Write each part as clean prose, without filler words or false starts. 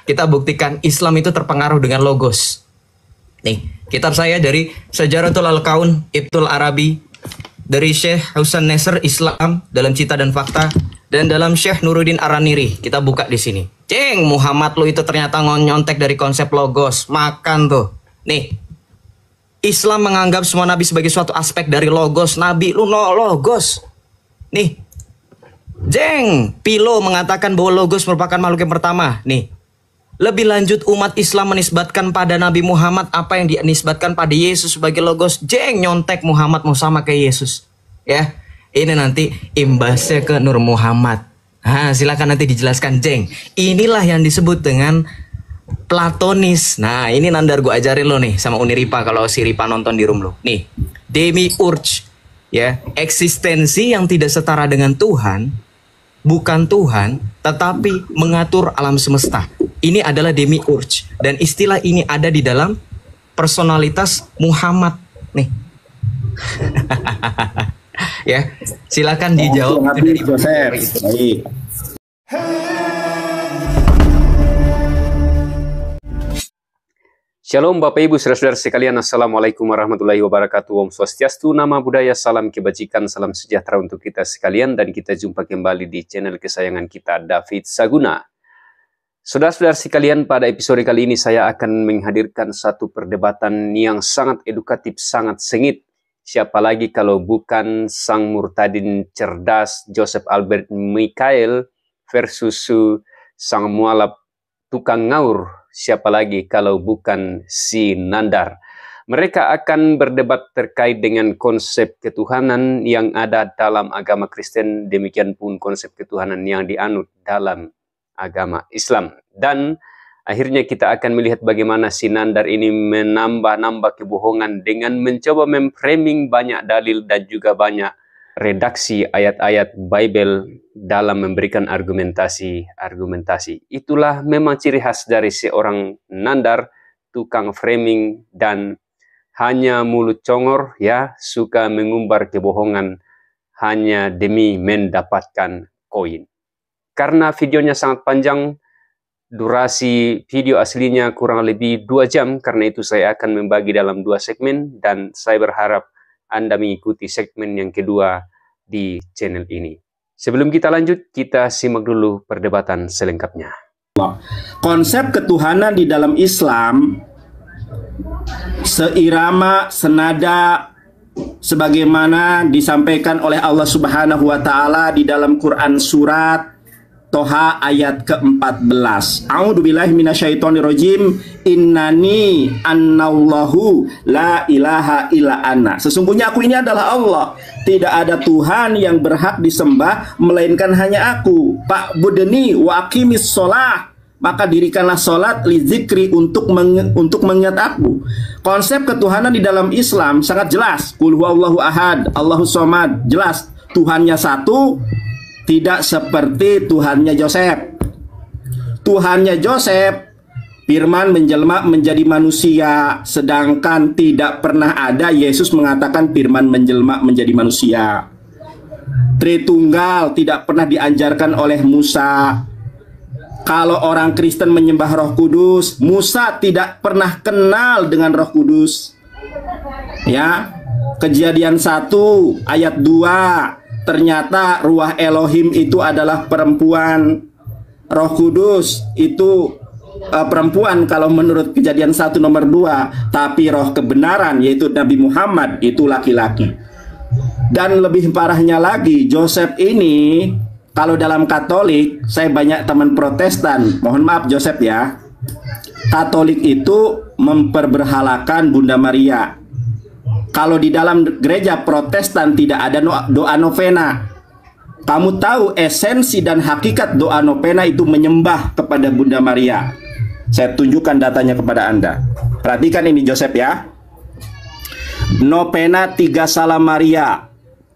kita buktikan Islam itu terpengaruh dengan logos. Nih, kitab saya dari Sejaratul Al-Kaun Ibtul Arabi, dari Syekh Husain Nasr Islam dalam Cita dan Fakta, dan dalam Syekh Nuruddin Araniri. Kita buka di sini. Ceng, Muhammad lu itu ternyata nyontek dari konsep logos. Makan tuh. Nih, Islam menganggap semua nabi sebagai suatu aspek dari logos. Nabi lu no logos. Nih, jeng, Pilo mengatakan bahwa logos merupakan makhluk yang pertama. Nih, lebih lanjut umat Islam menisbatkan pada Nabi Muhammad apa yang dinisbatkan pada Yesus sebagai logos. Jeng, nyontek Muhammad mau sama kayak Yesus. Ya, ini nanti imbasnya ke Nur Muhammad. Silakan nanti dijelaskan, jeng. Inilah yang disebut dengan Platonis. Nah, ini Nandar gue ajarin lo nih sama Uni Ripa kalau si Ripa nonton di room lo. Nih, Demiurge, ya, eksistensi yang tidak setara dengan Tuhan, bukan Tuhan, tetapi mengatur alam semesta. Ini adalah Demiurge, dan istilah ini ada di dalam personalitas Muhammad. Nih, ya, silakan dijawab. Baik. Shalom Bapak Ibu saudara-saudara sekalian, Assalamualaikum warahmatullahi wabarakatuh. Om Swastiastu, nama budaya, salam kebajikan, salam sejahtera untuk kita sekalian. Dan kita jumpa kembali di channel kesayangan kita, David Saguna. Saudara-saudara sekalian, pada episode kali ini saya akan menghadirkan satu perdebatan yang sangat edukatif, sangat sengit. Siapa lagi kalau bukan sang murtadin cerdas Joseph Albert Michael versus sang mualaf tukang ngaur. Siapa lagi kalau bukan si Nandar. Mereka akan berdebat terkait dengan konsep ketuhanan yang ada dalam agama Kristen, demikian pun konsep ketuhanan yang dianut dalam agama Islam. Dan akhirnya kita akan melihat bagaimana si Nandar ini menambah-nambah kebohongan dengan mencoba memframing banyak dalil dan juga banyak redaksi ayat-ayat Bible dalam memberikan argumentasi. Itulah memang ciri khas dari seorang Nandar, tukang framing dan hanya mulut congor, ya, suka mengumbar kebohongan hanya demi mendapatkan koin. Karena videonya sangat panjang, durasi video aslinya kurang lebih 2 jam, karena itu saya akan membagi dalam 2 segmen dan saya berharap Anda mengikuti segmen yang kedua di channel ini. Sebelum kita lanjut, kita simak dulu perdebatan selengkapnya. Konsep ketuhanan di dalam Islam seirama, senada sebagaimana disampaikan oleh Allah Subhanahu wa taala di dalam Quran surat Toha ayat ke-14. A'udzubillahi minasyaitonirrajim. Innani annallahu la ilaha illa ana. Sesungguhnya aku ini adalah Allah. Tidak ada Tuhan yang berhak disembah melainkan hanya aku. Fa'budni wa aqimis sholah. Maka dirikanlah sholat li zikri untuk mengingat aku. Konsep ketuhanan di dalam Islam sangat jelas. Qul huwallahu ahad, Allahus somad. Jelas Tuhannya satu. Tidak seperti Tuhannya Joseph. Tuhannya Joseph, firman menjelma menjadi manusia, sedangkan tidak pernah ada Yesus mengatakan firman menjelma menjadi manusia. Tritunggal tidak pernah diajarkan oleh Musa. Kalau orang Kristen menyembah Roh Kudus, Musa tidak pernah kenal dengan Roh Kudus. Ya, Kejadian 1 ayat 2. Ternyata ruah Elohim itu adalah perempuan. Roh Kudus itu perempuan kalau menurut Kejadian 1 nomor 2. Tapi roh kebenaran yaitu Nabi Muhammad itu laki-laki. Dan lebih parahnya lagi, Joseph ini kalau dalam Katolik, saya banyak teman Protestan. Mohon maaf Joseph ya. Katolik itu memperberhalakan Bunda Maria. Kalau di dalam gereja Protestan tidak ada doa novena. Kamu tahu esensi dan hakikat doa novena itu menyembah kepada Bunda Maria. Saya tunjukkan datanya kepada Anda. Perhatikan ini Joseph ya. Novena 3 Salam Maria.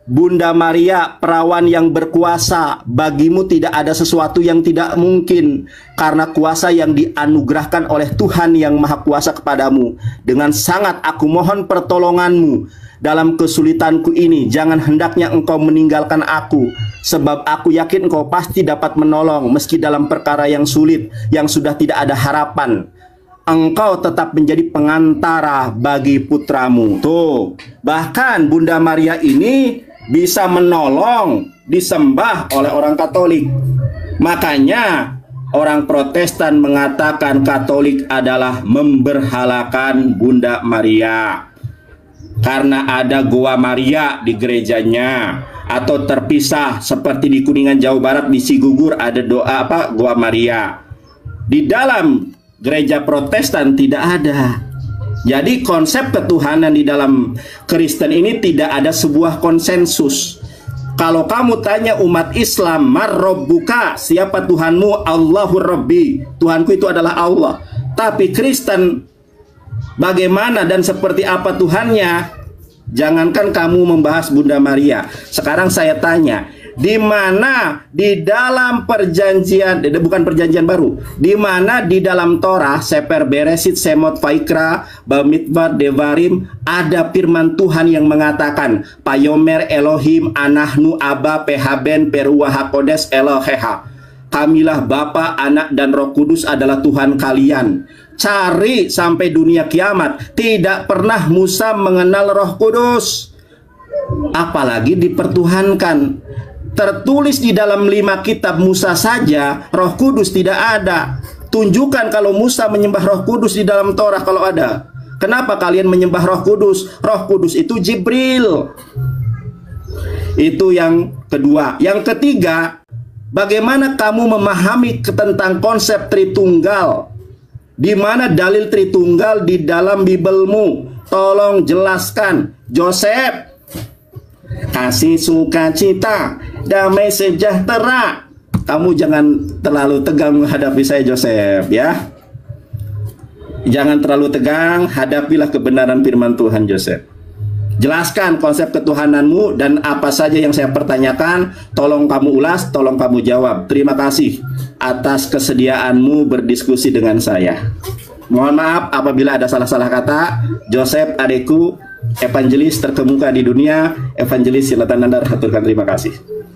Bunda Maria, perawan yang berkuasa, bagimu tidak ada sesuatu yang tidak mungkin, karena kuasa yang dianugerahkan oleh Tuhan yang Maha Kuasa kepadamu. Dengan sangat aku mohon pertolonganmu dalam kesulitanku ini. Jangan hendaknya engkau meninggalkan aku, sebab aku yakin engkau pasti dapat menolong, meski dalam perkara yang sulit, yang sudah tidak ada harapan. Engkau tetap menjadi pengantara bagi putramu. Tuh, bahkan Bunda Maria ini bisa menolong, disembah oleh orang Katolik. Makanya orang Protestan mengatakan Katolik adalah memberhalakan Bunda Maria, karena ada Goa Maria di gerejanya, atau terpisah seperti di Kuningan Jawa Barat di Cigugur ada doa Goa Maria. Di dalam gereja Protestan tidak ada. Jadi konsep ketuhanan di dalam Kristen ini tidak ada sebuah konsensus. Kalau kamu tanya umat Islam, Mar Rabbuka, siapa Tuhanmu? Allahur Rabbi, Tuhanku itu adalah Allah. Tapi Kristen, bagaimana dan seperti apa Tuhannya? Jangankan kamu membahas Bunda Maria. Sekarang saya tanya, di mana di dalam perjanjian, bukan perjanjian baru, di mana di dalam Torah, Sefer Beresit, Semot, Vaikra, Bamidbar, Devarim, ada firman Tuhan yang mengatakan, Payomer Elohim anahnu Aba Pehaben Peruah Hakodes Eloheha. Kamilah Bapa, Anak, dan Roh Kudus adalah Tuhan kalian. Cari sampai dunia kiamat, tidak pernah Musa mengenal Roh Kudus, apalagi dipertuhankan. Tertulis di dalam 5 kitab Musa saja Roh Kudus tidak ada. Tunjukkan kalau Musa menyembah Roh Kudus di dalam Torah kalau ada. Kenapa kalian menyembah Roh Kudus? Roh Kudus itu Jibril. Itu yang kedua. Yang ketiga, bagaimana kamu memahami tentang konsep Tritunggal? Di mana dalil Tritunggal di dalam Bibelmu? Tolong jelaskan. Joseph, kasih sukacita, damai sejahtera. Kamu jangan terlalu tegang menghadapi saya, Joseph, ya. Jangan terlalu tegang, hadapilah kebenaran firman Tuhan, Joseph. Jelaskan konsep ketuhananmu dan apa saja yang saya pertanyakan, tolong kamu ulas, tolong kamu jawab. Terima kasih atas kesediaanmu berdiskusi dengan saya. Mohon maaf apabila ada salah-salah kata. Joseph, adekku, evangelis terkemuka di dunia, evangelis Silatanandar, haturkan terima kasih.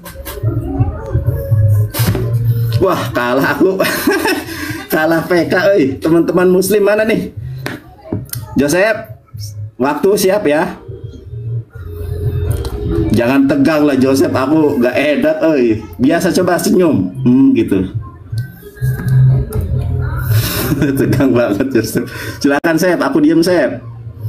Wah, kalah aku. Kalah PK, teman-teman muslim mana nih? Joseph, waktu siap ya. Jangan tegang lah Joseph, aku gak edat, biasa coba senyum, gitu. Tegang banget Joseph. Silakan Sep, aku diem Sep.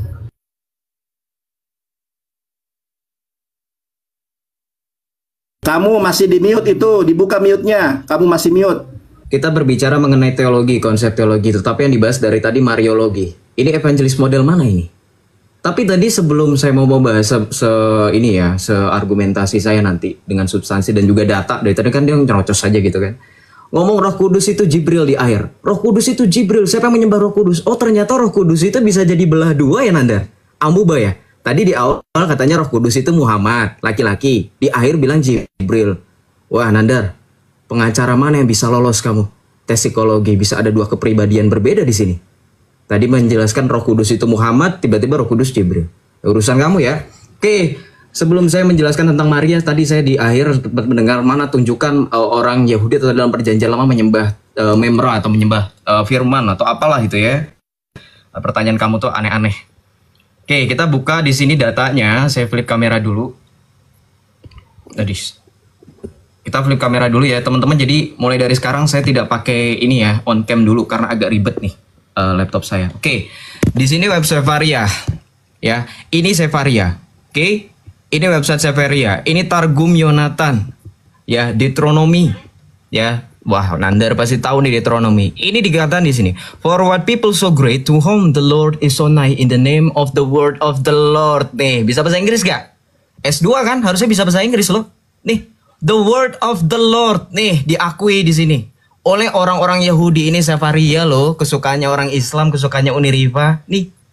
Kamu masih di mute itu, dibuka mute-nya. Kamu masih mute. Kita berbicara mengenai teologi, konsep teologi, tetapi yang dibahas dari tadi Mariologi. Ini evangelis model mana ini? Tapi tadi sebelum saya mau bahas argumentasi saya nanti dengan substansi dan juga data, dari tadi kan dia nyerocos saja gitu kan. Ngomong Roh Kudus itu Jibril di air. Roh Kudus itu Jibril, siapa yang menyembah Roh Kudus? Oh ternyata Roh Kudus itu bisa jadi belah dua ya Nandar? Amuba ya? Tadi di awal katanya Roh Kudus itu Muhammad, laki-laki. Di akhir bilang Jibril. Wah Nandar, pengacara mana yang bisa lolos kamu? Tes psikologi, bisa ada dua kepribadian berbeda di sini. Tadi menjelaskan Roh Kudus itu Muhammad, tiba-tiba Roh Kudus Jibril. Urusan kamu ya. Oke, sebelum saya menjelaskan tentang Maria, tadi saya di akhir mendengar mana tunjukkan orang Yahudi atau dalam perjanjian lama menyembah Memra atau menyembah firman atau apalah gitu ya. Pertanyaan kamu tuh aneh-aneh. Oke, kita buka di sini datanya. Saya flip kamera dulu. Tadi kita flip kamera dulu ya, teman-teman. Jadi mulai dari sekarang saya tidak pakai ini ya, on cam dulu karena agak ribet nih laptop saya. Oke, di sini web Sefaria. Ya, ini Sefaria. Oke, ini website Sefaria. Ini Targum Yonatan. Ya, Deuteronomy. Ya, wah, Nandar pasti tahu nih Deuteronomy. Ini dikatakan di sini. For what people so great to whom the Lord is so nigh in the name of the word of the Lord. Nih, bisa bahasa Inggris gak? S2 kan? Harusnya bisa bahasa Inggris loh. Nih, the word of the Lord. Nih, diakui di sini. Oleh orang-orang Yahudi ini Sefaria loh. Kesukaannya orang Islam, kesukaannya Uniriva. Nih.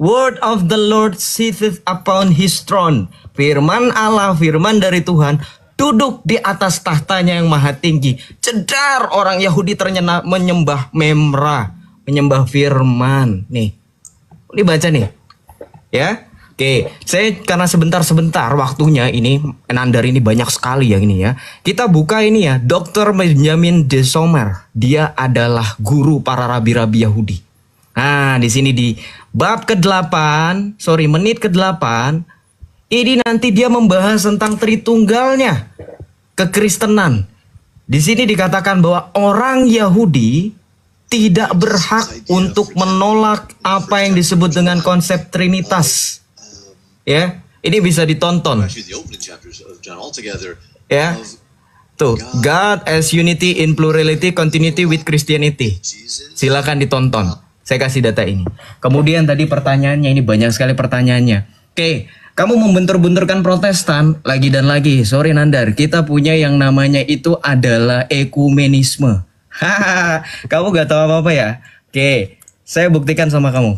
Word of the Lord sitteth upon his throne. Firman Allah, firman dari Tuhan, duduk di atas tahtanya yang maha tinggi. Cedar orang Yahudi ternyata menyembah Memra, menyembah firman. Nih, ini baca nih. Ya, oke. Saya karena sebentar waktunya ini, Nandar ini banyak sekali ya ini ya. Kita buka ini ya, Dr. Benjamin de Sommer. Dia adalah guru para rabi-rabi Yahudi. Nah, di sini di bab ke-8, menit ke-8, ini nanti dia membahas tentang Tritunggalnya kekristenan. Di sini dikatakan bahwa orang Yahudi tidak berhak untuk menolak apa yang disebut dengan konsep Trinitas. Ya, ini bisa ditonton. Ya, tuh, God as unity in plurality, continuity with Christianity. Silakan ditonton. Saya kasih data ini. Kemudian tadi pertanyaannya, ini banyak sekali pertanyaannya. Oke, kamu membentur-benturkan Protestan lagi dan lagi. Sorry Nandar, kita punya yang namanya itu adalah ekumenisme. Hahaha, kamu gak tahu apa-apa ya? Oke, saya buktikan sama kamu.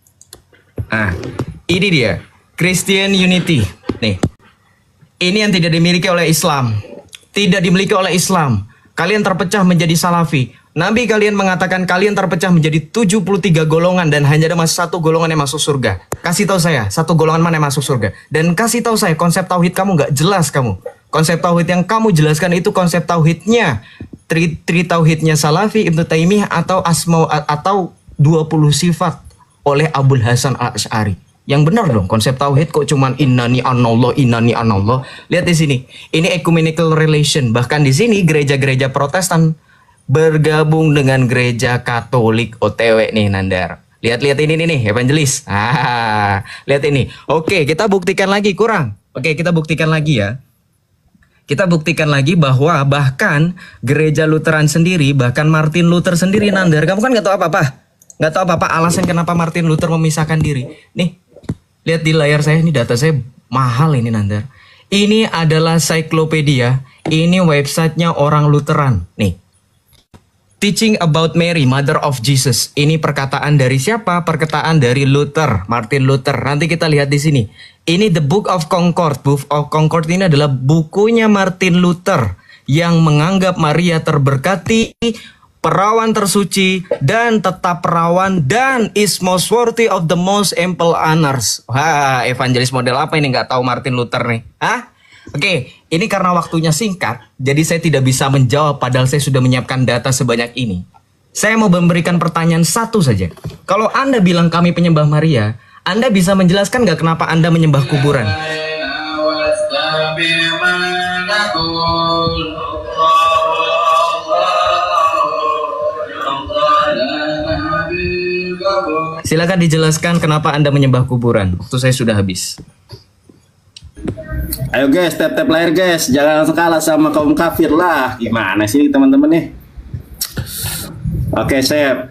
Ah, ini dia, Christian Unity. Nih, ini yang tidak dimiliki oleh Islam. Tidak dimiliki oleh Islam. Kalian terpecah menjadi Salafi. Nabi kalian mengatakan kalian terpecah menjadi 73 golongan dan hanya ada satu golongan yang masuk surga. Kasih tahu saya, satu golongan mana yang masuk surga. Dan kasih tahu saya, konsep tauhid kamu nggak jelas kamu. Konsep tauhid yang kamu jelaskan itu konsep tauhidnya. Tri tauhidnya Salafi, Ibnu Taimiyah atau atau 20 sifat oleh Abul Hasan Al-Asy'ari. Yang benar dong, konsep tauhid kok cuman innani anallah, innani anallah. Lihat di sini. Ini ecumenical relation. Bahkan di sini gereja-gereja Protestan bergabung dengan gereja Katolik OTW nih Nandar. Lihat ini nih evangelis. Lihat ini. Oke, kita buktikan lagi kurang. Oke, kita buktikan lagi ya. Kita buktikan lagi bahwa bahkan gereja Lutheran sendiri, bahkan Martin Luther sendiri Nandar, kamu kan nggak tahu apa-apa. Nggak tahu apa-apa alasan kenapa Martin Luther memisahkan diri. Nih, lihat di layar saya, ini data saya mahal ini Nandar. Ini adalah Cyclopedia. Ini websitenya orang Lutheran. Nih. Teaching about Mary, Mother of Jesus. Ini perkataan dari siapa? Perkataan dari Luther, Martin Luther. Nanti kita lihat di sini. Ini The Book of Concord. Book of Concord ini adalah bukunya Martin Luther yang menganggap Maria terberkati, perawan tersuci, dan tetap perawan, dan is most worthy of the most ample honors. Wah, evangelis model apa ini? Nggak tahu Martin Luther nih. Hah? Oke, ini karena waktunya singkat, jadi saya tidak bisa menjawab padahal saya sudah menyiapkan data sebanyak ini. Saya mau memberikan pertanyaan satu saja. Kalau Anda bilang kami penyembah Maria, Anda bisa menjelaskan nggak kenapa Anda menyembah kuburan? Silakan dijelaskan kenapa Anda menyembah kuburan. Waktu saya sudah habis. Ayo guys, tap-tap layar guys, jangan kalah sama kaum kafir lah. Gimana sih teman-teman nih? Oke, Sep.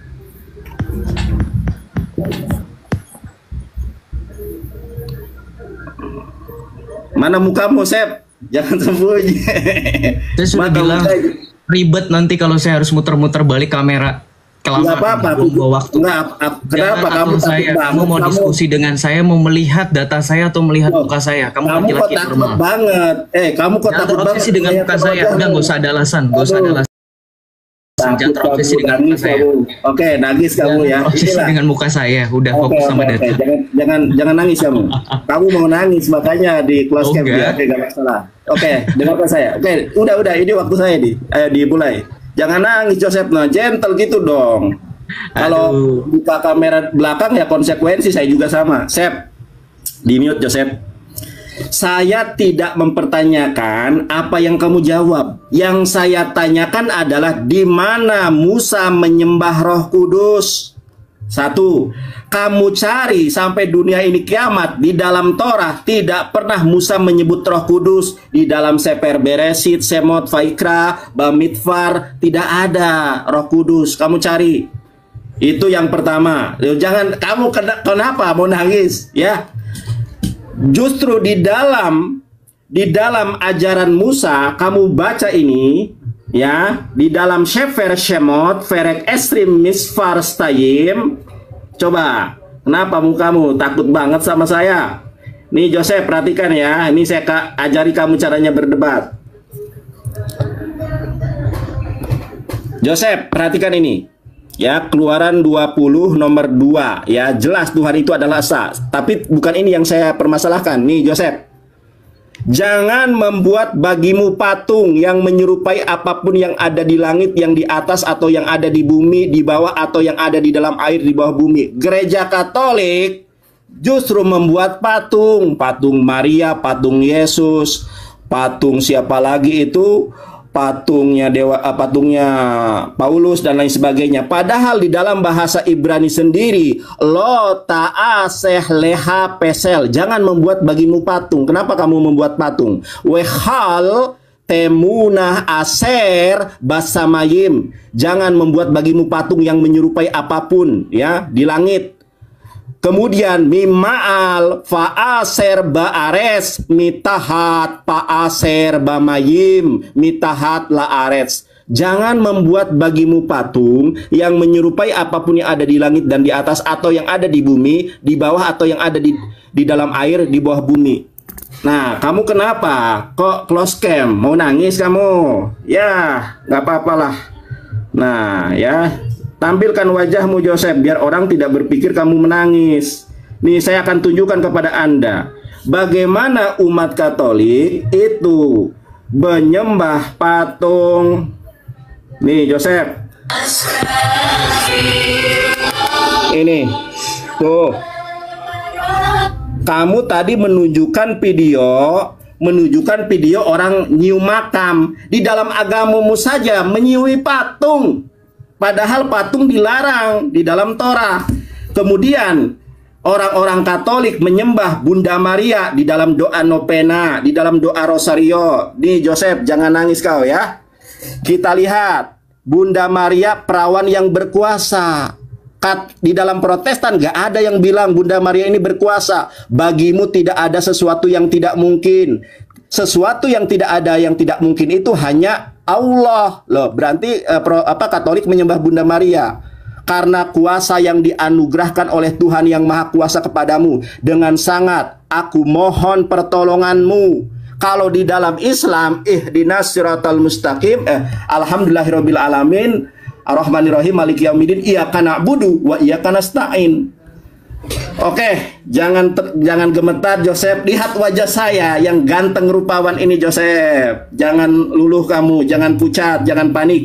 Mana mukamu, Sep? Jangan sembunyi. Saya sudah bilang ribet nanti kalau saya harus muter-muter balik kamera. Nggak apa-apa, kenapa kamu mau diskusi dengan saya, mau melihat data saya atau melihat muka saya? Kamu kok takut banget? Kamu kok takut banget dengan muka saya? Udah, nggak usah ada alasan, nggak usah ada alasan. Jangan terobsesi dengan muka saya. Oke, nangis kamu ya. Terobsesi dengan muka saya, udah fokus sama data. Jangan nangis kamu. Kamu mau nangis makanya di close cap ya. Oke, nggak masalah. Oke, dengarkan saya. Oke, udah ini waktu saya dimulai. Jangan nangis Joseph, gentle gitu dong. Kalau buka kamera belakang ya konsekuensi, saya juga sama. Sep, di mute Joseph. Saya tidak mempertanyakan apa yang kamu jawab. Yang saya tanyakan adalah di mana Musa menyembah Roh Kudus. Satu, kamu cari sampai dunia ini kiamat, di dalam Torah tidak pernah Musa menyebut Roh Kudus. Di dalam Sefer Beresit, Semot, Vaikra, Bamidbar tidak ada Roh Kudus. Kamu cari. Itu yang pertama. Jangan kamu kenapa mau nangis ya? Justru di dalam ajaran Musa kamu baca ini ya, di dalam Sefer Shemot, Ferek Esrim Misfar Stayim. Coba Kenapa mukamu takut banget sama saya? Nih Joseph, perhatikan ya. Ini saya ajari kamu caranya berdebat. Joseph, perhatikan ini. Ya, Keluaran 20 nomor 2. Ya, jelas Tuhan itu adalah Esa. Tapi bukan ini yang saya permasalahkan. Nih Joseph. Jangan membuat bagimu patung yang menyerupai apapun yang ada di langit, yang di atas, atau yang ada di bumi, di bawah, atau yang ada di dalam air di bawah bumi. Gereja Katolik justru membuat patung. Patung Maria, patung Yesus, patung siapa lagi itu, patungnya patungnya Paulus dan lain sebagainya. Padahal di dalam bahasa Ibrani sendiri, lo ta'aseh leha pesel, jangan membuat bagimu patung. Kenapa kamu membuat patung? Wehal temunah aser basamayim, jangan membuat bagimu patung yang menyerupai apapun ya di langit. Kemudian mima'al fa'aser ba'ares mitahat fa'aser bamayim mitahat la'ares. Jangan membuat bagimu patung yang menyerupai apapun yang ada di langit dan di atas, atau yang ada di bumi, di bawah, atau yang ada di dalam air di bawah bumi. Nah, kamu kenapa? Kok close cam? Mau nangis kamu? Ya, nggak apa-apalah. Nah, ya. Tampilkan wajahmu Joseph, biar orang tidak berpikir kamu menangis. Nih saya akan tunjukkan kepada Anda bagaimana umat Katolik itu menyembah patung. Nih Joseph. Ini. Tuh. Kamu tadi menunjukkan video orang nyium makam. Di dalam agamamu saja menyiui patung. Padahal patung dilarang di dalam Torah. Kemudian orang-orang Katolik menyembah Bunda Maria di dalam doa novena, di dalam doa rosario. Nih Joseph, jangan nangis kau ya. Kita lihat Bunda Maria perawan yang berkuasa. Di dalam Protestan gak ada yang bilang Bunda Maria ini berkuasa. Bagimu tidak ada sesuatu yang tidak mungkin. Sesuatu yang tidak ada yang tidak mungkin itu hanya Allah. Loh, berarti Katolik menyembah Bunda Maria karena kuasa yang dianugerahkan oleh Tuhan yang Maha Kuasa kepadamu. Dengan sangat aku mohon pertolonganmu. Kalau di dalam Islam, ihdinas siratal mustaqim, alhamdulillahirabbil alamin, arrahmanirrahim, maliki yaumiddin, iyyaka na'budu wa iyyaka nasta'in. Oke, jangan gemetar Joseph. Lihat wajah saya yang ganteng rupawan ini Joseph. Jangan luluh kamu, jangan pucat, jangan panik.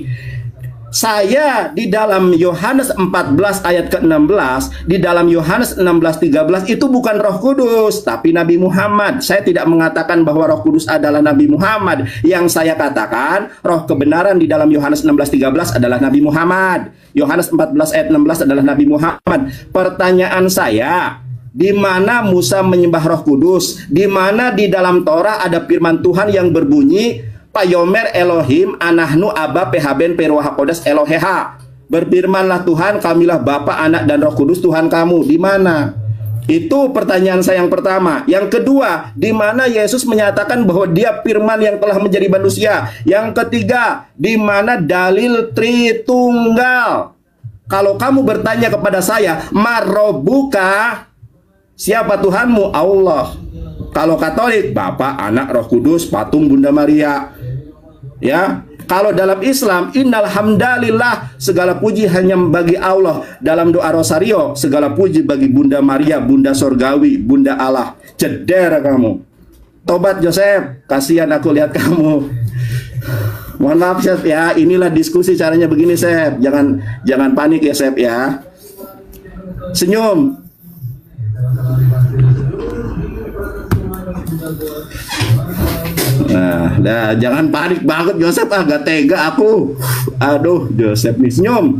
Saya di dalam Yohanes 14 ayat ke-16, di dalam Yohanes 16:13 itu bukan Roh Kudus, tapi Nabi Muhammad. Saya tidak mengatakan bahwa Roh Kudus adalah Nabi Muhammad. Yang saya katakan, roh kebenaran di dalam Yohanes 16:13 adalah Nabi Muhammad. Yohanes 14 ayat 16 adalah Nabi Muhammad. Pertanyaan saya, di mana Musa menyembah Roh Kudus? Di mana di dalam Torah ada firman Tuhan yang berbunyi Payomer Elohim anahnu aba pehaben peruah kodes Eloheha. Berfirmanlah Tuhan, kamilah Bapa, Anak, dan Roh Kudus Tuhan kamu. Di mana? Itu pertanyaan saya yang pertama. Yang kedua, di mana Yesus menyatakan bahwa Dia firman yang telah menjadi manusia? Yang ketiga, di mana dalil Tritunggal? Kalau kamu bertanya kepada saya, Marobuka, siapa Tuhanmu? Allah. Kalau Katolik, Bapa, Anak, Roh Kudus, patung Bunda Maria. Ya, kalau dalam Islam, innal hamdalillah, segala puji hanya bagi Allah. Dalam doa rosario, segala puji bagi Bunda Maria, Bunda Sorgawi, Bunda Allah. Ceder kamu. Tobat Joseph, kasihan aku lihat kamu. Mohon maaf Chef ya, inilah diskusi caranya begini Chef. Jangan panik ya Chef ya. Senyum. Nah, jangan panik banget Joseph, agak tega aku. Aduh, Joseph nih senyum.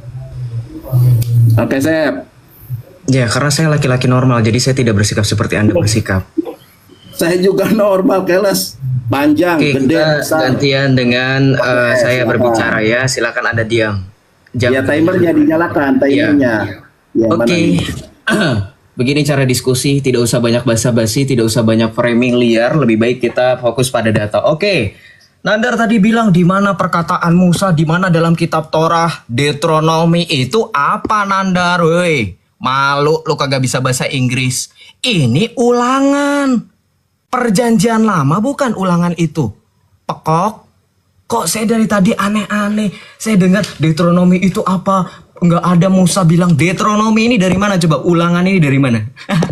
Oke, Chef. Ya, karena saya laki-laki normal, jadi saya tidak bersikap seperti Anda bersikap. Saya juga normal, keles, panjang, Oke, gede, kita besar. gantian dengan saya berbicara ya. Silakan Anda diam. Ya, timernya dinyalakan, timernya. Ya, Oke. Begini cara diskusi, tidak usah banyak basa-basi, tidak usah banyak framing liar, lebih baik kita fokus pada data. Oke. Nandar tadi bilang di mana perkataan Musa, di mana dalam kitab Torah, Deuteronomi itu apa Nandar, woi? Malu lu kagak bisa bahasa Inggris. Ini ulangan. Perjanjian lama bukan ulangan itu. Pekok. Kok saya dari tadi aneh-aneh. Saya dengar Deuteronomi itu apa? Nggak ada Musa bilang Deuteronomi ini dari mana? Coba ulangan ini dari mana?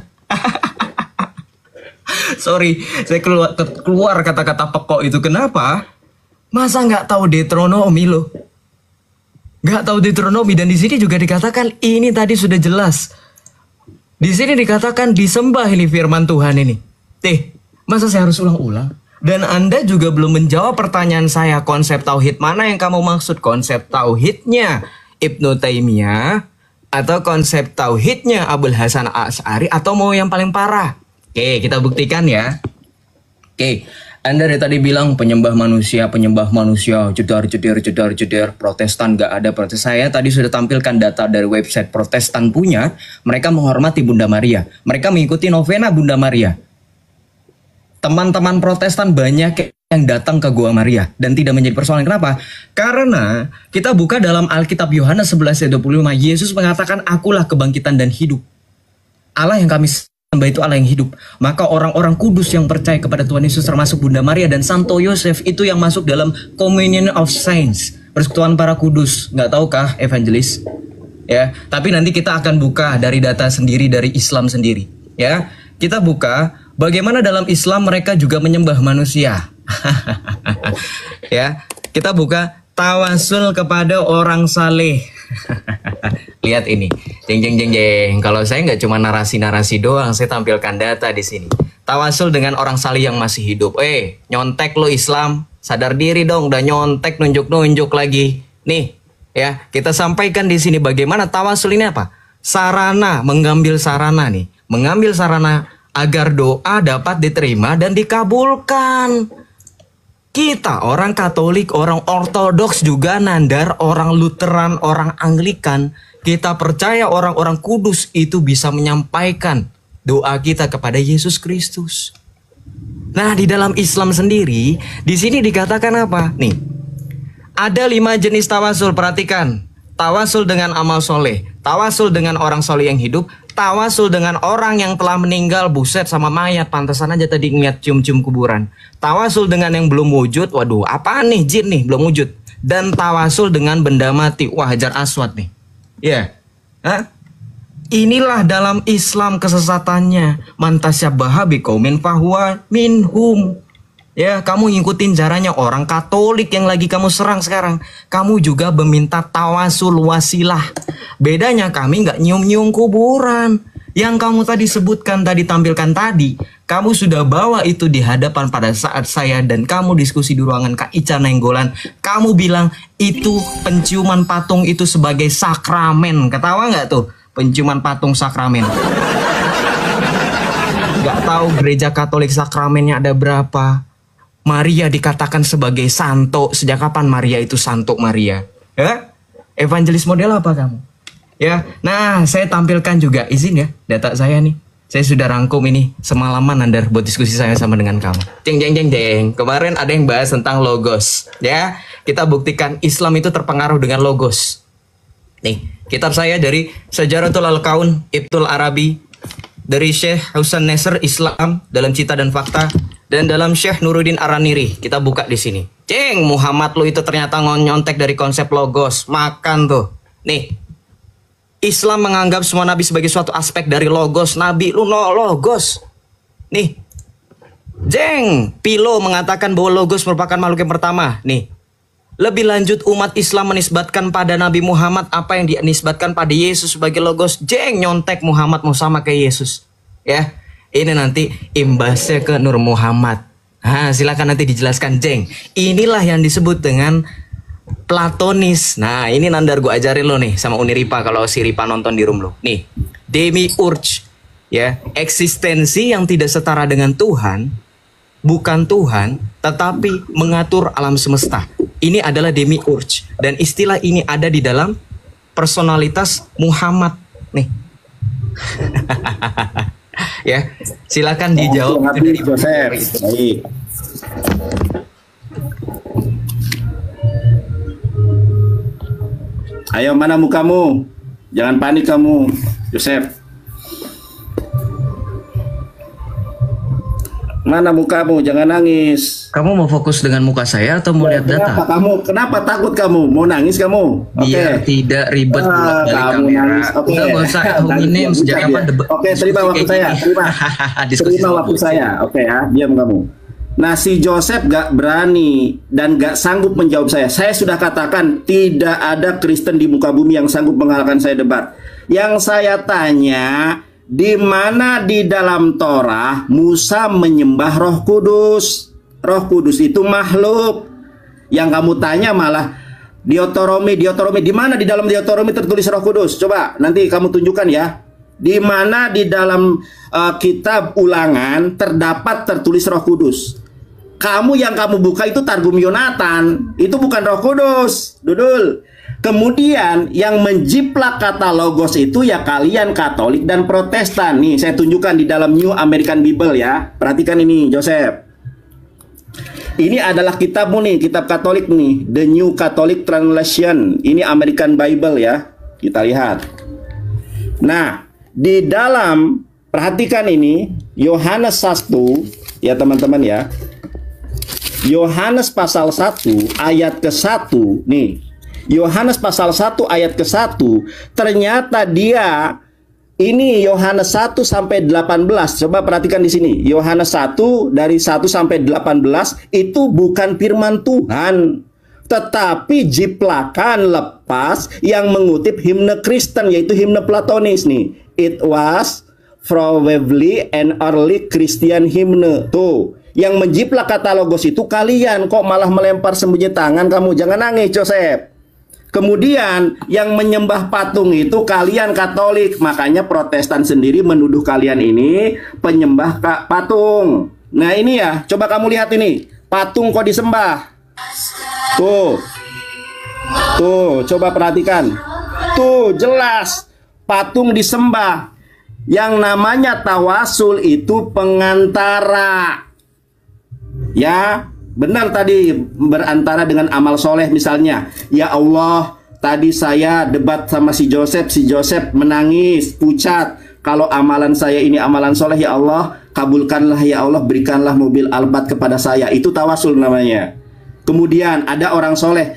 Sorry, saya keluar kata-kata pekok itu. Kenapa? Masa nggak tahu Deuteronomi lo? Nggak tahu Deuteronomi. Dan di sini juga dikatakan ini tadi sudah jelas. Di sini dikatakan disembah ini firman Tuhan ini. Masa saya harus ulang-ulang? Dan Anda juga belum menjawab pertanyaan saya. Konsep tauhid mana yang kamu maksud? Konsep tauhidnya Ibnu Taimiyah atau konsep tauhidnya Abul Hasan Asy'ari, atau mau yang paling parah? Oke, kita buktikan ya. Oke, Anda dari tadi bilang penyembah manusia, jedar, Protestan gak ada protes. Saya tadi sudah tampilkan data dari website Protestan punya, mereka menghormati Bunda Maria. Mereka mengikuti novena Bunda Maria. Teman-teman Protestan banyak yang datang ke Gua Maria dan tidak menjadi persoalan. Kenapa? Karena kita buka dalam Alkitab Yohanes 11:25, Yesus mengatakan, akulah kebangkitan dan hidup. Allah yang kami sembah itu Allah yang hidup. Maka orang-orang kudus yang percaya kepada Tuhan Yesus, termasuk Bunda Maria dan Santo Yosef, itu yang masuk dalam Communion of Saints, persekutuan para kudus. Nggak tahukah evangelis? Ya, tapi nanti kita akan buka dari data sendiri dari Islam sendiri. Ya, kita buka bagaimana dalam Islam mereka juga menyembah manusia. Ya, kita buka tawasul kepada orang saleh. Lihat ini, jeng. Kalau saya nggak cuma narasi-narasi doang, saya tampilkan data di sini. Tawasul dengan orang saleh yang masih hidup. Nyontek lo Islam, sadar diri dong, udah nyontek nunjuk lagi. Nih, ya kita sampaikan di sini bagaimana tawasul ini apa? Sarana, mengambil sarana nih, mengambil sarana agar doa dapat diterima dan dikabulkan. Kita orang Katolik, orang Ortodoks juga nandar, orang Lutheran, orang Anglikan. Kita percaya orang-orang kudus itu bisa menyampaikan doa kita kepada Yesus Kristus. Nah, di dalam Islam sendiri, di sini dikatakan apa? Nih, ada 5 jenis tawasul, perhatikan. Tawasul dengan amal soleh, tawasul dengan orang soleh yang hidup, tawasul dengan orang yang telah meninggal, buset sama mayat, pantesan aja tadi ngeliat cium-cium kuburan. Tawasul dengan yang belum wujud, waduh apaan nih, jin nih, belum wujud. Dan tawasul dengan benda mati, wah Hajar Aswad nih. Ya, inilah dalam Islam kesesatannya. Man tasyabbaha biqaumin fahuwa minhum. Ya, kamu ngikutin caranya orang Katolik yang lagi kamu serang sekarang. Kamu juga meminta tawasul wasilah. Bedanya kami nggak nyium-nyium kuburan. Yang kamu tadi sebutkan, tadi tampilkan tadi, kamu sudah bawa itu di hadapan pada saat saya dan kamu diskusi di ruangan Kak Ica Nenggolan. Kamu bilang itu penciuman patung itu sebagai sakramen. Ketawa nggak tuh? Penciuman patung sakramen. Nggak tahu gereja Katolik sakramennya ada berapa. Maria dikatakan sebagai santo. Sejak kapan Maria itu santo Maria? Ya? Evangelis model apa kamu? Ya, nah saya tampilkan juga, izin ya, data saya nih. Saya sudah rangkum ini semalaman nandar buat diskusi saya sama dengan kamu. Jeng. Kemarin ada yang bahas tentang logos. Ya, kita buktikan Islam itu terpengaruh dengan logos. Nih, kitab saya dari Sejaratul Al-Kaun Ibtul Arabi, dari Syekh Husain Nasr Islam dalam Cita dan Fakta, dan dalam Syekh Nuruddin Araniri. Kita buka di sini. Muhammad lu itu ternyata nyontek dari konsep logos. Makan tuh. Nih, Islam menganggap semua nabi sebagai suatu aspek dari logos. Nabi lu no logos. Nih, Pilo mengatakan bahwa logos merupakan makhluk yang pertama. Nih, lebih lanjut umat Islam menisbatkan pada Nabi Muhammad apa yang dinisbatkan pada Yesus sebagai logos. Nyontek Muhammad mau sama kayak Yesus. Ya, ini nanti imbasnya ke Nur Muhammad. Silakan nanti dijelaskan, Inilah yang disebut dengan Platonis. Nah, ini nandar gue ajarin lo nih sama Uni Ripa kalau si Ripa nonton di room lo. Nih, demiurge, ya, eksistensi yang tidak setara dengan Tuhan, bukan Tuhan, tetapi mengatur alam semesta. Ini adalah demiurge dan istilah ini ada di dalam personalitas Muhammad. Nih. Ya, silakan dijawab itu dari Joseph. Baik. Ayo, mana mukamu? Jangan panik kamu. Joseph. Mana mukamu? Jangan nangis. Kamu mau fokus dengan muka saya atau mau lihat data? Kenapa takut kamu? Mau nangis kamu? Biar tidak ribet bolak-balik kamera. Okay. Udah gak usah hominem sejak kapan debat. Oke, terima waktu saya. Terima waktu saya. Oke ya, diam kamu. Nah, si Joseph gak berani dan gak sanggup menjawab saya. Saya sudah katakan tidak ada Kristen di muka bumi yang sanggup mengalahkan saya debat. Yang saya tanya, di mana di dalam Torah Musa menyembah Roh Kudus? Roh Kudus itu makhluk. Yang kamu tanya malah Deuteronomi. Di mana di dalam Deuteronomi tertulis Roh Kudus? Coba nanti kamu tunjukkan ya. Di mana di dalam kitab Ulangan tertulis Roh Kudus? Yang kamu buka itu Targum Yonatan. Itu bukan Roh Kudus, Dudul. Kemudian yang menjiplak kata logos itu ya kalian Katolik dan Protestan. Nih saya tunjukkan di dalam New American Bible ya. Perhatikan ini Joseph. Ini adalah kitabmu nih, kitab Katolik nih, The New Catholic Translation. Ini American Bible ya. Kita lihat. Nah, di dalam perhatikan ini Yohanes 1 ya teman-teman ya. Yohanes pasal 1 ayat ke-1 nih. Yohanes pasal 1 ayat ke-1 ternyata dia ini Yohanes 1 sampai 18. Coba perhatikan di sini. Yohanes 1 dari 1 sampai 18 itu bukan firman Tuhan, tetapi jiplakan lepas yang mengutip himne Kristen, yaitu himne Platonis nih. It was probably an early Christian hymn. Tuh, yang menjiplak kata logos itu kalian, kok malah melempar sembunyi tangan kamu? Jangan nangis, Joseph. Kemudian yang menyembah patung itu kalian Katolik. Makanya Protestan sendiri menuduh kalian ini penyembah patung. Nah ini ya, coba kamu lihat ini. Patung kok disembah? Tuh. Tuh, coba perhatikan. Tuh, jelas patung disembah. Yang namanya tawasul itu pengantara. Ya, benar tadi berantara dengan amal soleh misalnya. Ya Allah, tadi saya debat sama si Joseph menangis, pucat. Kalau amalan saya ini amalan soleh, ya Allah, kabulkanlah ya Allah, berikanlah mobil Alphard kepada saya. Itu tawasul namanya. Kemudian ada orang soleh,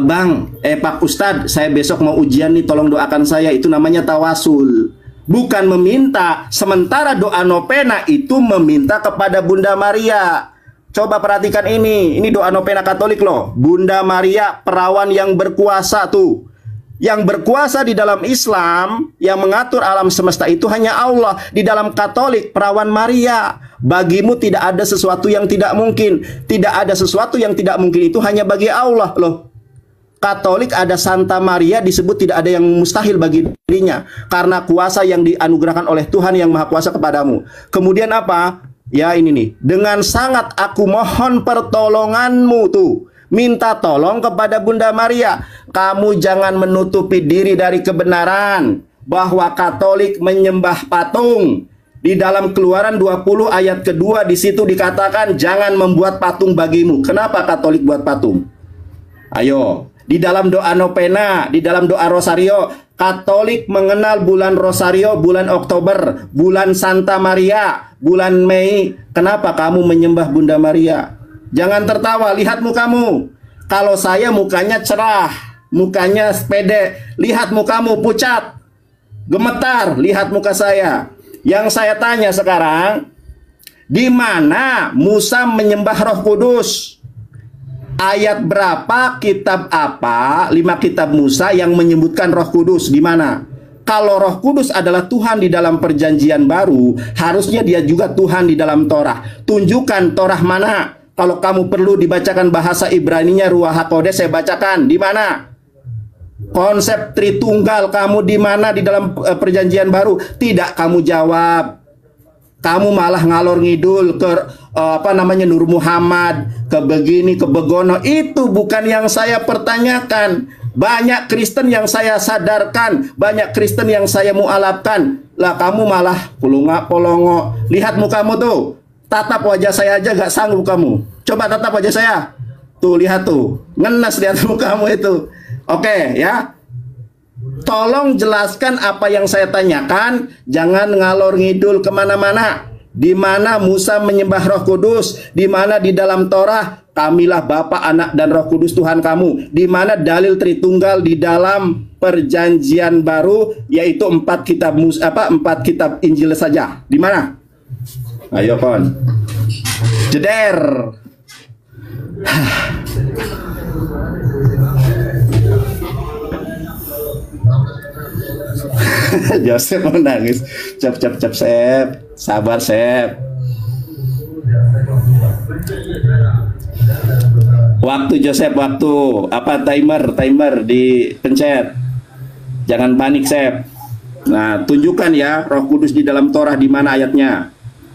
Pak Ustadz, saya besok mau ujian nih, tolong doakan saya. Itu namanya tawasul. Bukan meminta. Sementara doa novena itu meminta kepada Bunda Maria. Coba perhatikan ini doa novena Katolik loh. Bunda Maria, perawan yang berkuasa tuh. Yang berkuasa di dalam Islam, yang mengatur alam semesta itu hanya Allah. Di dalam Katolik, perawan Maria. Bagimu tidak ada sesuatu yang tidak mungkin. Tidak ada sesuatu yang tidak mungkin itu hanya bagi Allah loh. Katolik ada Santa Maria, disebut tidak ada yang mustahil bagi dirinya. Karena kuasa yang dianugerahkan oleh Tuhan yang Maha Kuasa kepadamu. Kemudian apa? Ya ini nih, dengan sangat aku mohon pertolonganmu tuh. Minta tolong kepada Bunda Maria. Kamu jangan menutupi diri dari kebenaran bahwa Katolik menyembah patung. Di dalam Keluaran 20 ayat kedua di situ dikatakan jangan membuat patung bagimu. Kenapa Katolik buat patung? Ayo, di dalam doa novena, di dalam doa rosario, Katolik mengenal bulan Rosario, bulan Oktober, bulan Santa Maria, bulan Mei. Kenapa kamu menyembah Bunda Maria? Jangan tertawa, lihat mukamu. Kalau saya mukanya cerah, mukanya pede. Lihat mukamu pucat, gemetar, lihat muka saya. Yang saya tanya sekarang, di mana Musa menyembah Roh Kudus? Ayat berapa, kitab apa, 5 kitab Musa yang menyebutkan Roh Kudus di mana? Kalau Roh Kudus adalah Tuhan di dalam perjanjian baru, harusnya dia juga Tuhan di dalam Torah. Tunjukkan Torah mana? Kalau kamu perlu dibacakan bahasa Ibraninya, Ruach HaKodesh, saya bacakan. Di mana? Konsep Tritunggal kamu di mana di dalam perjanjian baru? Tidak kamu jawab. Kamu malah ngalor ngidul ke Nur Muhammad, ke begini, ke begono. Itu bukan yang saya pertanyakan. Banyak Kristen yang saya sadarkan, banyak Kristen yang saya mualafkan. Lah kamu malah polongo. Lihat mukamu tuh. Tatap wajah saya aja gak sanggup kamu. Coba tatap wajah saya. Tuh lihat tuh. Ngenes lihat mukamu itu. Oke ya. Tolong jelaskan apa yang saya tanyakan, jangan ngalor ngidul kemana-mana. Di mana Musa menyembah Roh Kudus, di mana di dalam Torah kamilah Bapa, Anak dan Roh Kudus Tuhan kamu, di mana dalil Tritunggal di dalam Perjanjian Baru yaitu 4 kitab Injil saja. Di mana? Ayo kon. Jeder. Joseph menangis. Cap, Sep. Sabar, Sep. Waktu, Joseph, waktu. Apa timer dipencet. Jangan panik, Sep. Nah, tunjukkan ya Roh Kudus di dalam Torah di mana ayatnya.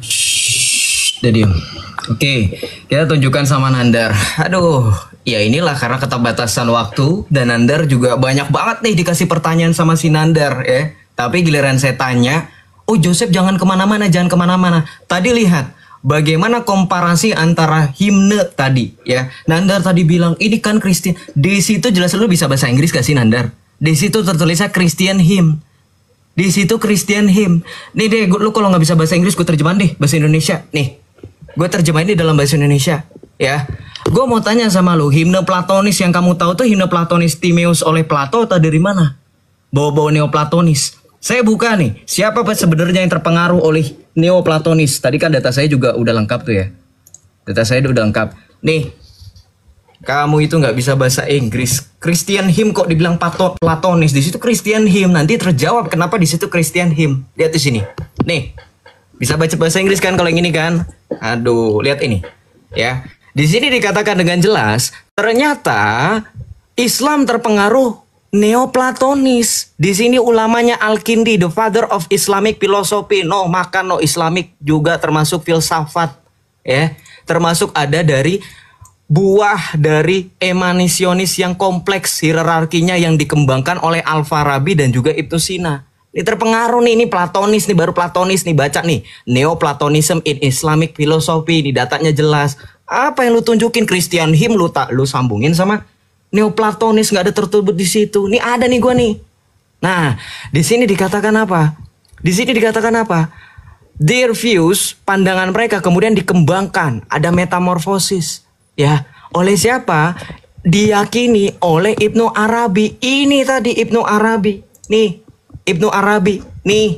Udah diem. Oke, kita tunjukkan sama Nandar. Aduh, ya inilah karena keterbatasan waktu dan Nandar juga banyak banget nih dikasih pertanyaan sama si Nandar ya. Tapi giliran saya tanya, oh Joseph jangan kemana-mana, jangan kemana-mana. Tadi lihat bagaimana komparasi antara himne tadi ya. Nandar tadi bilang ini kan Christian. Di situ jelas lu bisa bahasa Inggris gak sih Nandar? Di situ tertulisnya Christian hymn. Di situ Christian hymn. Nih deh, lu kalau nggak bisa bahasa Inggris gue terjemahan deh bahasa Indonesia. Nih, gue terjemahin di dalam bahasa Indonesia ya. Gue mau tanya sama lu, himne Platonis yang kamu tahu tuh himne Platonis Timaeus oleh Plato atau dari mana? Bawa-bawa Neoplatonis. Saya buka nih, siapa sebenarnya yang terpengaruh oleh Neoplatonis? Tadi kan data saya juga udah lengkap tuh ya. Data saya udah lengkap. Nih, kamu itu nggak bisa bahasa Inggris. Christian hymn kok dibilang Platonis? Di situ Christian hymn. Nanti terjawab kenapa di situ Christian hymn. Lihat di sini. Nih, bisa baca bahasa Inggris kan kalau yang ini kan? Aduh, lihat ini. Ya, di sini dikatakan dengan jelas, ternyata Islam terpengaruh Neoplatonis. Di sini ulamanya Al-Kindi, the father of Islamic philosophy. No, makan no Islamic juga termasuk filsafat. Ya, termasuk ada dari buah dari emanisionis yang kompleks hierarkinya yang dikembangkan oleh Al-Farabi dan juga Ibnu Sina. Ini terpengaruh nih, ini Platonis nih, baru Platonis nih, baca nih. Neoplatonism in Islamic philosophy, ini datanya jelas. Apa yang lu tunjukin Christian hymn lu sambungin sama Neoplatonis, nggak ada tertulis di situ. Nih ada nih gua nih. Nah, di sini dikatakan apa? Di sini dikatakan apa? Their views, pandangan mereka kemudian dikembangkan, ada metamorfosis. Ya, oleh siapa? Diyakini oleh Ibnu Arabi. Ini tadi Ibnu Arabi. Nih, Ibnu Arabi. Nih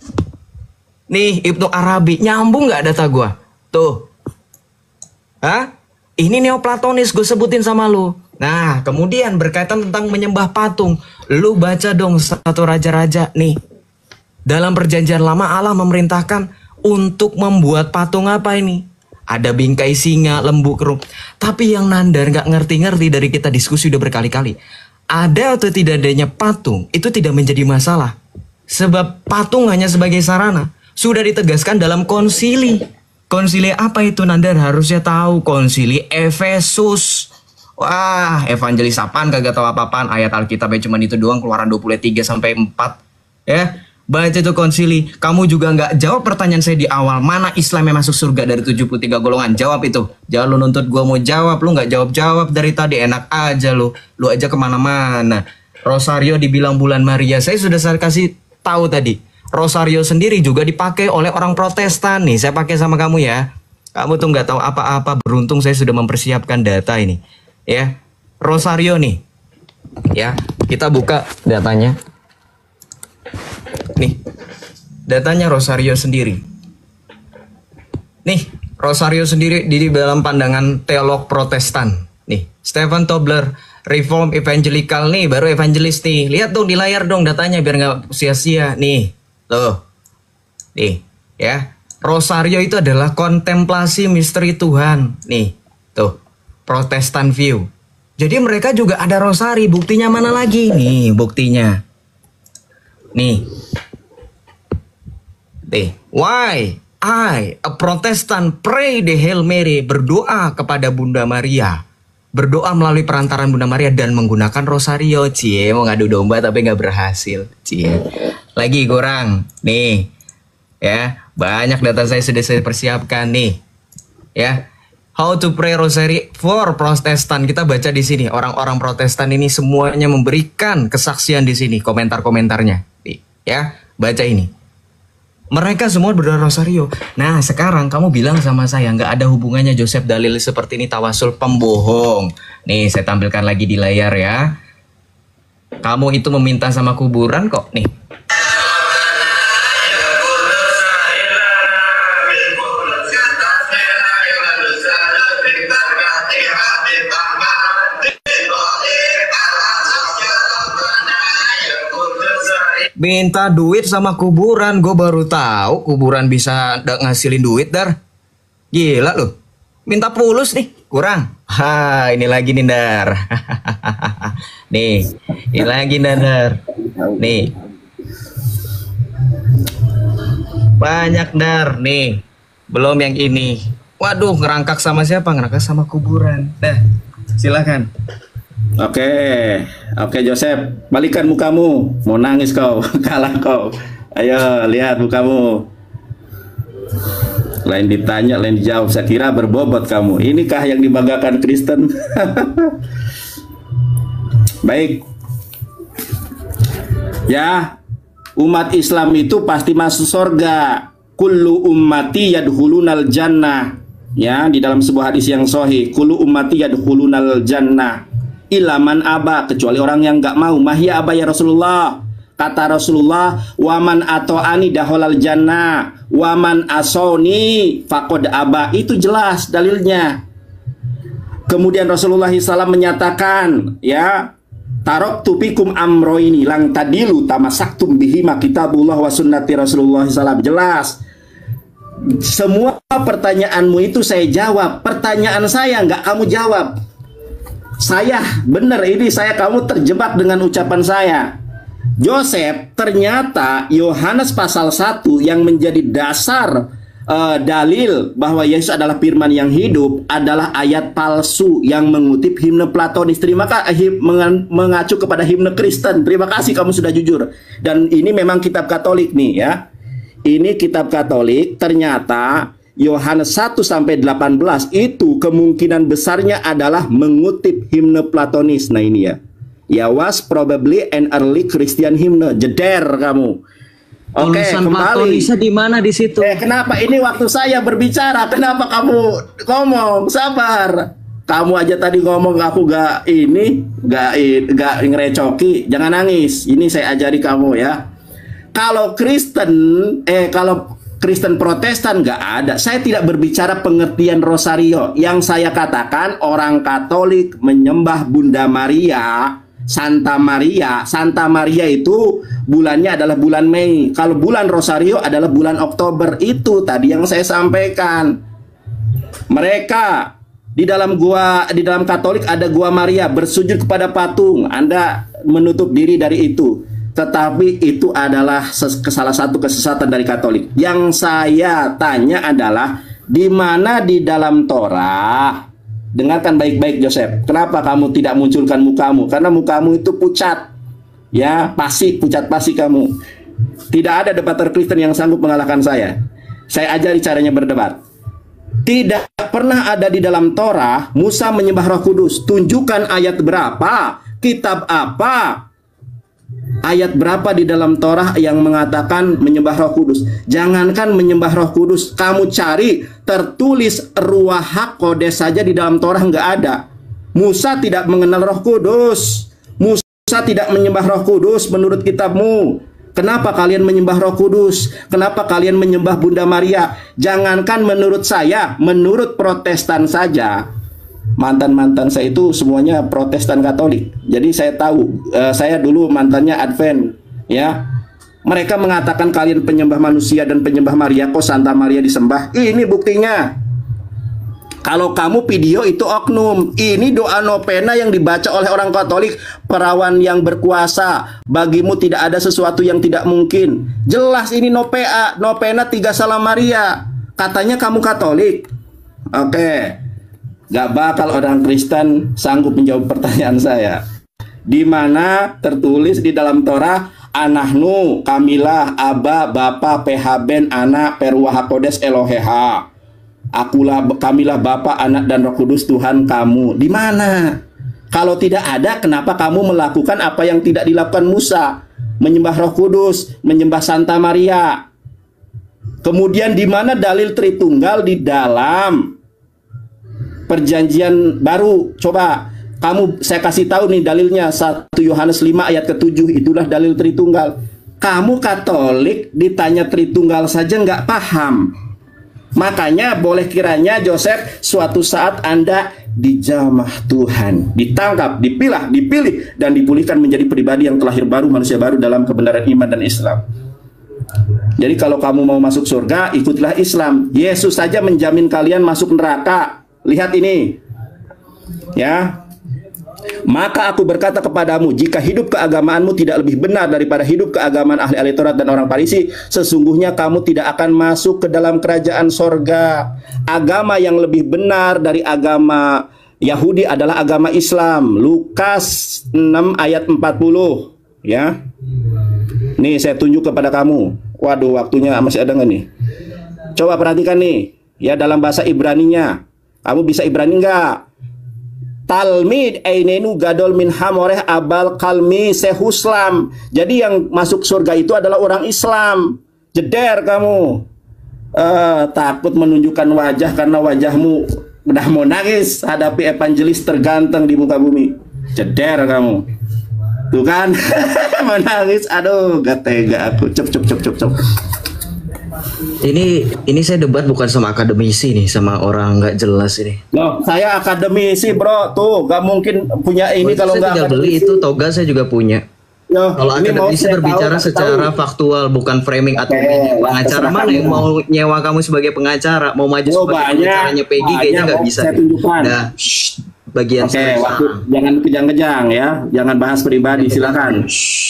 Ibnu Arabi. Nyambung nggak data gua? Tuh. Hah? Ini Neoplatonis gue sebutin sama lu. Nah, kemudian berkaitan tentang menyembah patung. Lu baca dong 1 Raja-Raja nih. Dalam perjanjian lama Allah memerintahkan untuk membuat patung apa ini? Ada bingkai singa, lembu keruk. Tapi yang Nandar nggak ngerti-ngerti dari kita diskusi udah berkali-kali. Ada atau tidak adanya patung itu tidak menjadi masalah. Sebab patung hanya sebagai sarana. Sudah ditegaskan dalam konsili. Konsili apa itu Nandar? Harusnya tahu. Konsili Efesus. Wah, evangelis apaan kagak tahu apa-apaan. Ayat Alkitabnya cuma itu doang, Keluaran 23-4. Ya. Baca itu konsili. Kamu juga nggak jawab pertanyaan saya di awal. Mana Islam yang masuk surga dari 73 golongan? Jawab itu. Jangan lu nuntut gua mau jawab. Lu nggak jawab-jawab dari tadi. Enak aja lu. Lu aja kemana-mana. Rosario dibilang bulan Maria. Saya sudah kasih tahu tadi. Rosario sendiri juga dipakai oleh orang Protestan. Nih, saya pakai sama kamu ya. Kamu tuh nggak tahu apa-apa. Beruntung saya sudah mempersiapkan data ini. Ya. Rosario nih. Ya. Kita buka datanya. Nih, datanya Rosario sendiri. Nih, Rosario sendiri di dalam pandangan teolog Protestan. Nih, Stephen Tobler, Reform Evangelical nih, baru evangelis nih. Lihat dong di layar dong datanya biar nggak sia-sia. Nih, tuh, nih, ya. Rosario itu adalah kontemplasi misteri Tuhan. Nih, tuh, Protestan view. Jadi mereka juga ada rosari. Buktinya mana lagi? Nih, buktinya. Nih. Why I, a Protestant, pray the Hail Mary, berdoa kepada Bunda Maria, berdoa melalui perantaran Bunda Maria dan menggunakan rosario. Cie, mau ngadu domba tapi nggak berhasil. Cie, lagi kurang. Nih, ya banyak data saya sudah saya persiapkan nih. Ya, How to pray rosary for Protestan. Kita baca di sini. Orang-orang Protestan ini semuanya memberikan kesaksian di sini, komentar-komentarnya. Ya, baca ini. Mereka semua berdoa rosario. Nah, sekarang kamu bilang sama saya nggak ada hubungannya Joseph dalil seperti ini tawasul, pembohong. Nih, saya tampilkan lagi di layar ya. Kamu itu meminta sama kuburan kok. Nih. Minta duit sama kuburan, gue baru tahu kuburan bisa ngasilin duit, Dar. Gila loh. Minta pulus nih, kurang. Ha, ini lagi nih, Dar. Nih, ini lagi, Dar. Nih. Banyak, Dar. Nih, belum yang ini. Waduh, ngerangkak sama siapa? Ngerangkak sama kuburan. Dah, silakan. Oke Joseph, balikan mukamu. Mau nangis kau, kalah kau. Ayo lihat mukamu. Lain ditanya, lain dijawab. Saya kira berbobot kamu. Inikah yang dibanggakan Kristen? Baik. Ya, umat Islam itu pasti masuk surga. Kullu ummati yadkhulunal jannah. Ya, di dalam sebuah hadis yang sahih, kullu ummati yadkhulunal jannah. Ilaman aba, kecuali orang yang nggak mau. Mahya aba ya Rasulullah. Kata Rasulullah, waman ato'ani daholal jannah, waman asoni fakod aba. Itu jelas dalilnya. Kemudian Rasulullah SAW menyatakan, ya, tarok tupikum amro ini lang tadilu tamasaktum bihima kitabullah wa sunnati Rasulullah SAW. Jelas. Semua pertanyaanmu itu saya jawab. Pertanyaan saya nggak kamu jawab. Saya, benar ini saya, kamu terjebak dengan ucapan saya. Joseph, ternyata Yohanes pasal 1 yang menjadi dasar dalil bahwa Yesus adalah firman yang hidup adalah ayat palsu yang mengutip himne Platonis. Terima kasih, mengacu kepada himne Kristen. Terima kasih kamu sudah jujur. Dan ini memang kitab Katolik nih ya. Ini kitab Katolik, ternyata Yohanes 1 sampai 18 itu kemungkinan besarnya adalah mengutip himne Platonis. Nah ini ya. Ya, was probably an early Christian hymn. Jeder kamu. Oke, kembali. Platonisnya di mana di situ? Kenapa ini waktu saya berbicara? Kenapa kamu ngomong? Sabar. Kamu aja tadi ngomong aku gak ngerecoki. Jangan nangis. Ini saya ajari kamu ya. Kalau Kristen Protestan nggak ada. Saya tidak berbicara pengertian rosario. Yang saya katakan orang Katolik menyembah Bunda Maria, Santa Maria. Santa Maria itu bulannya adalah bulan Mei. Kalau bulan rosario adalah bulan Oktober. Itu tadi yang saya sampaikan. Mereka di dalam Katolik ada gua Maria, bersujud kepada patung. Anda menutup diri dari itu. Tetapi itu adalah salah satu kesesatan dari Katolik. Yang saya tanya adalah, di mana di dalam Torah? Dengarkan baik-baik Joseph. Kenapa kamu tidak munculkan mukamu? Karena mukamu itu pucat. Ya, pucat pasi kamu. Tidak ada debater Kristen yang sanggup mengalahkan saya. Saya ajari caranya berdebat. Tidak pernah ada di dalam Torah Musa menyembah Roh Kudus. Tunjukkan ayat berapa, kitab apa, ayat berapa di dalam Torah yang mengatakan menyembah Roh Kudus. Jangankan menyembah Roh Kudus, kamu cari tertulis Ruach HaKodes saja di dalam Torah nggak ada. Musa tidak mengenal Roh Kudus. Musa tidak menyembah Roh Kudus menurut kitabmu. Kenapa kalian menyembah Roh Kudus? Kenapa kalian menyembah Bunda Maria? Jangankan menurut saya, menurut Protestan saja. Mantan-mantan saya itu semuanya Protestan Katolik. Jadi saya tahu, saya dulu mantannya Advent, ya. Mereka mengatakan kalian penyembah manusia dan penyembah Maria, kok Santa Maria disembah. Ini buktinya. Kalau kamu video itu oknum. Ini doa novena yang dibaca oleh orang Katolik, perawan yang berkuasa. Bagimu tidak ada sesuatu yang tidak mungkin. Jelas ini novena 3 Salam Maria. Katanya kamu Katolik. Oke. Gak bakal orang Kristen sanggup menjawab pertanyaan saya. Di mana tertulis di dalam Torah, Anahnu, Kamilah, Aba, Bapa, Pehaben, Anak, Peruah HaKodes, Eloheha. Kamilah Bapa, Anak dan Roh Kudus Tuhan kamu. Di mana? Kalau tidak ada, kenapa kamu melakukan apa yang tidak dilakukan Musa? Menyembah Roh Kudus, menyembah Santa Maria. Kemudian di mana dalil Tritunggal di dalam Perjanjian Baru? Coba saya kasih tahu nih dalilnya, 1 Yohanes 5 ayat ke-7, itulah dalil Tritunggal. Kamu Katolik ditanya Tritunggal saja nggak paham. Makanya boleh kiranya Joseph suatu saat Anda dijamah Tuhan, ditangkap, dipilih dan dipulihkan menjadi pribadi yang terlahir baru, manusia baru dalam kebenaran iman dan Islam. Jadi kalau kamu mau masuk surga, ikutlah Islam. Yesus saja menjamin kalian masuk neraka. Lihat ini. Ya. Maka aku berkata kepadamu, jika hidup keagamaanmu tidak lebih benar daripada hidup keagamaan ahli-ahli Taurat dan orang Farisi, sesungguhnya kamu tidak akan masuk ke dalam kerajaan sorga. Agama yang lebih benar dari agama Yahudi adalah agama Islam. Lukas 6 ayat 40. Ya. Nih saya tunjuk kepada kamu. Waduh, waktunya masih ada nggak nih? Coba perhatikan nih. Ya, dalam bahasa Ibraninya. Kamu bisa Ibrani nggak? Talmid ainenu gadol min hamoreh abal kalmi sehuslam. Jadi yang masuk surga itu adalah orang Islam. Jeder kamu. Takut menunjukkan wajah karena wajahmu udah mau nangis hadapi evangelis terganteng di muka bumi. Jeder kamu. Tuh kan. Menangis. Aduh, gak tega aku. Cep. Ini saya debat bukan sama akademisi nih, sama orang nggak jelas ini. Loh, saya akademisi bro, tuh gak mungkin punya ini kalau nggak beli itu toga saya juga punya. Kalau akademisi berbicara secara faktual, bukan framing atau pengacara. Mana yang mau nyewa kamu sebagai pengacara, mau maju sebagai pengacaranya Peggy, kayaknya nggak bisa. Nah, bagian saya. Jangan kejang-kejang ya, jangan bahas pribadi, silakan.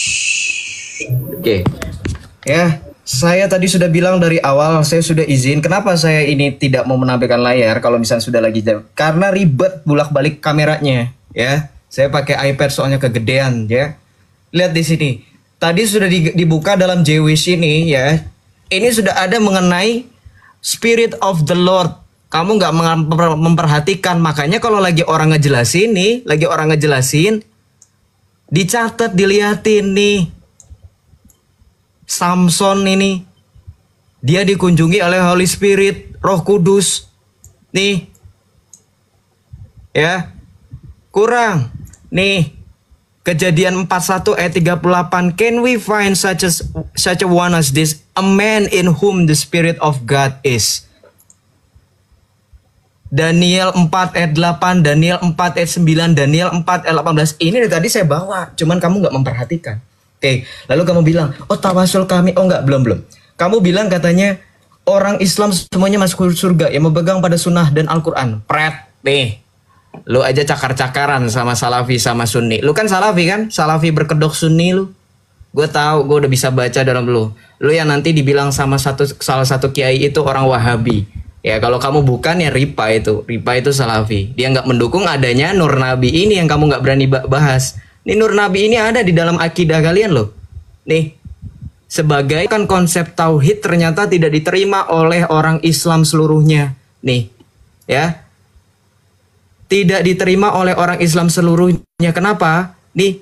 Oke. Ya. Saya tadi sudah bilang dari awal, saya sudah izin. Kenapa saya ini tidak mau menampilkan layar kalau misalnya sudah lagi jam? Karena ribet bolak-balik kameranya, ya. Saya pakai iPad soalnya kegedean, ya. Lihat di sini. Tadi sudah dibuka dalam Jewish ini, ya. Ini sudah ada mengenai Spirit of the Lord. Kamu nggak memperhatikan, makanya kalau lagi orang ngejelasin nih, dicatat, diliatin nih. Samson ini dia dikunjungi oleh Holy Spirit, Roh Kudus. Nih. Ya. Kurang. Nih. Kejadian 41 ayat 38. Can we find such a one as this, a man in whom the Spirit of God is? Daniel 4 ayat 8, Daniel 4 ayat 9, Daniel 4 ayat 18. Ini dari tadi saya bawa, cuman kamu nggak memperhatikan. Oke, lalu kamu bilang, oh tawasul kami, oh enggak, belum. Kamu bilang katanya, orang Islam semuanya masuk surga, yang memegang pada sunnah dan Al-Quran. Pret, nih, lu aja cakar-cakaran sama Salafi sama Sunni. Lu kan Salafi kan? Salafi berkedok Sunni lu. Gue tahu, gue udah bisa baca dalam lu. Lu yang nanti dibilang sama salah satu kiai itu orang Wahabi. Ya kalau kamu bukan ya Ripa itu Salafi. Dia nggak mendukung adanya Nur Nabi ini yang kamu nggak berani bahas. Ini Nur Nabi ini ada di dalam akidah kalian loh. Nih, sebagai kan konsep tauhid ternyata tidak diterima oleh orang Islam seluruhnya. Nih, ya. Tidak diterima oleh orang Islam seluruhnya. Kenapa? Nih.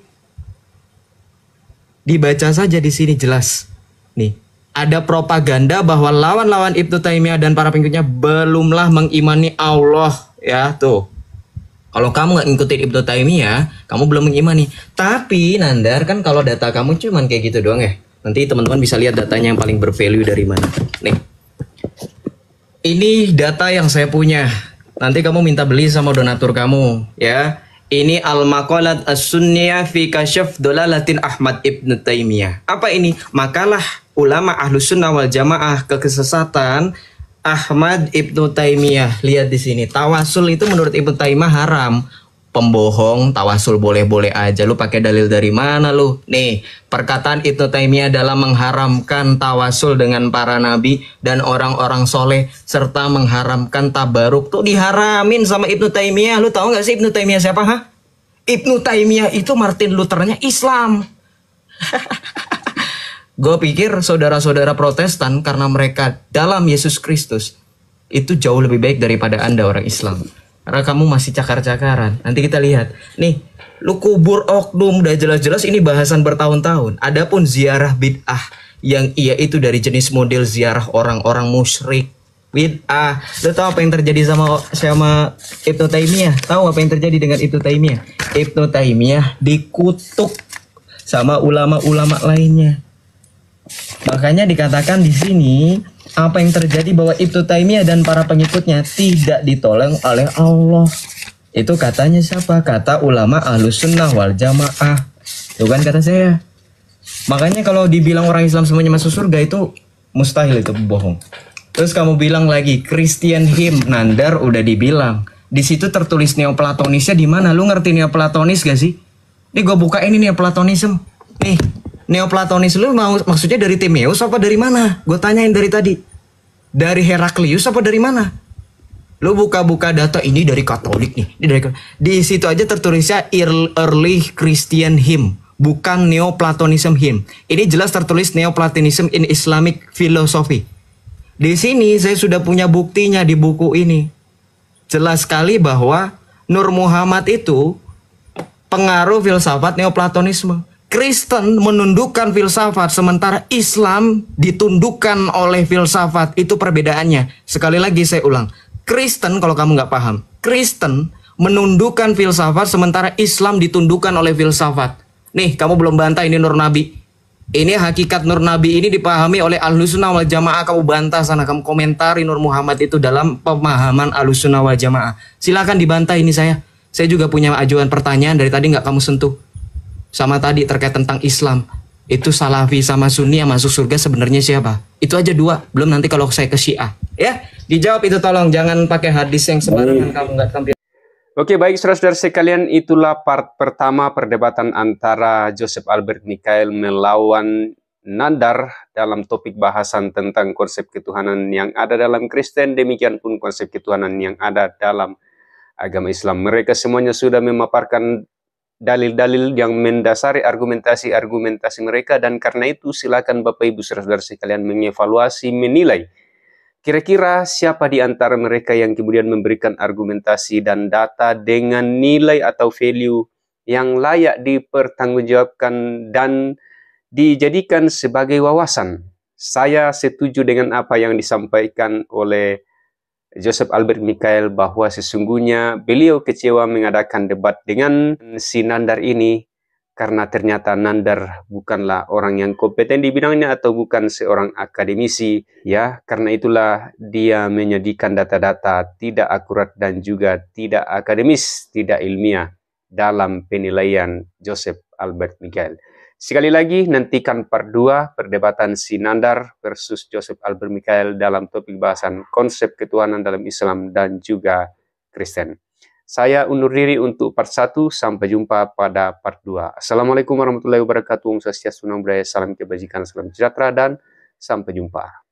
Dibaca saja di sini jelas. Nih, ada propaganda bahwa lawan-lawan Ibnu Taimiyah dan para pengikutnya belumlah mengimani Allah, ya, tuh. Kalau kamu nggak ngikutin Ibnu Taimiyah, kamu belum mengimani. Tapi Nandar kan kalau data kamu cuman kayak gitu doang ya. Nanti teman-teman bisa lihat datanya yang paling bervalue dari mana. Nih, ini data yang saya punya. Nanti kamu minta beli sama donatur kamu, ya. Ini Al-Maqalat As-Sunniyah fi Kasyaf Dolalatin Ahmad Ibnu Taimiyah. Apa ini? Makalah ulama Ahlus Sunnah wal Jamaah kesesatan Ahmad Ibnu Taimiyah. Lihat di sini. Tawasul itu menurut Ibnu Taimiyah haram. Pembohong, tawasul boleh-boleh aja. Lu pakai dalil dari mana lu? Nih, perkataan Ibnu Taimiyah dalam mengharamkan tawasul dengan para nabi dan orang-orang soleh serta mengharamkan tabaruk tuh diharamin sama Ibnu Taimiyah. Lu tahu nggak sih Ibnu Taimiyah siapa? Ibnu Taimiyah itu Martin Luthernya Islam. Gue pikir saudara-saudara Protestan karena mereka dalam Yesus Kristus, itu jauh lebih baik daripada Anda orang Islam. Karena kamu masih cakar-cakaran. Nanti kita lihat. Nih, lu kubur oknum udah jelas-jelas ini bahasan bertahun-tahun. Adapun ziarah bid'ah yang ia itu dari jenis model ziarah orang-orang musyrik. Bid'ah. Lu tahu apa yang terjadi sama Ibnu Taimiyah? Tahu apa yang terjadi dengan Ibnu Taimiyah? Ibnu Taimiyah dikutuk sama ulama-ulama lainnya. Makanya dikatakan di sini apa yang terjadi bahwa Ibnu Taimiyah dan para pengikutnya tidak ditolong oleh Allah. Itu katanya siapa? Kata ulama Ahlus Sunnah wal Jamaah. Itu kan kata saya. Makanya kalau dibilang orang Islam semuanya masuk surga itu mustahil, itu bohong. Terus kamu bilang lagi Christian hymn, Nandar udah dibilang. Di situ tertulis Neoplatonisnya di mana? Lu ngerti Neoplatonis gak sih? Nih gue buka ini Neoplatonisme. Nih, Neoplatonis lu maksudnya dari Timaeus apa dari mana? Gue tanyain dari tadi. Dari Heraklius apa dari mana? Lu buka-buka data ini dari Katolik nih. Di situ aja tertulisnya Early Christian Hymn, bukan Neoplatonism Hymn. Ini jelas tertulis Neoplatonism in Islamic Philosophy. Di sini saya sudah punya buktinya di buku ini. Jelas sekali bahwa Nur Muhammad itu pengaruh filsafat Neoplatonisme. Kristen menundukkan filsafat, sementara Islam ditundukkan oleh filsafat. Itu perbedaannya. Sekali lagi saya ulang. Kristen, kalau kamu nggak paham, Kristen menundukkan filsafat, sementara Islam ditundukkan oleh filsafat. Nih, kamu belum bantah ini Nur Nabi. Ini hakikat Nur Nabi ini dipahami oleh Ahlus Sunnah wal Jamaah. Kamu bantah sana, kamu komentari Nur Muhammad itu dalam pemahaman Ahlus Sunnah wal Jamaah. Silakan dibantah ini saya. Saya juga punya ajuan pertanyaan dari tadi nggak kamu sentuh. Sama tadi terkait tentang Islam. Itu Salafi sama Sunni yang masuk surga sebenarnya siapa? Itu aja dua. Belum nanti kalau saya ke Syiah. Ya, dijawab itu tolong. Jangan pakai hadis yang sembarangan, kamu nggak tampil. Oke, baik saudara-saudara sekalian, itulah part pertama perdebatan antara Joseph Albert Michael melawan Nandar dalam topik bahasan tentang konsep ketuhanan yang ada dalam Kristen, demikian pun konsep ketuhanan yang ada dalam agama Islam. Mereka semuanya sudah memaparkan dalil-dalil yang mendasari argumentasi-argumentasi mereka, dan karena itu silakan Bapak Ibu saudara-saudara sekalian mengevaluasi, menilai kira-kira siapa di antara mereka yang kemudian memberikan argumentasi dan data dengan nilai atau value yang layak dipertanggungjawabkan dan dijadikan sebagai wawasan. Saya setuju dengan apa yang disampaikan oleh Joseph Albert Michael bahwa sesungguhnya beliau kecewa mengadakan debat dengan si Nandar ini karena ternyata Nandar bukanlah orang yang kompeten di bidangnya atau bukan seorang akademisi, ya. Karena itulah dia menyajikan data-data tidak akurat dan juga tidak akademis, tidak ilmiah dalam penilaian Joseph Albert Michael. Sekali lagi, nantikan part 2 perdebatan si Nandar versus Joseph Albert Michael dalam topik bahasan konsep ketuhanan dalam Islam dan juga Kristen. Saya undur diri untuk part 1, sampai jumpa pada part 2. Assalamualaikum warahmatullahi wabarakatuh. Om Swastiastu, Namo Buddhaya, salam kebajikan, salam sejahtera, dan sampai jumpa.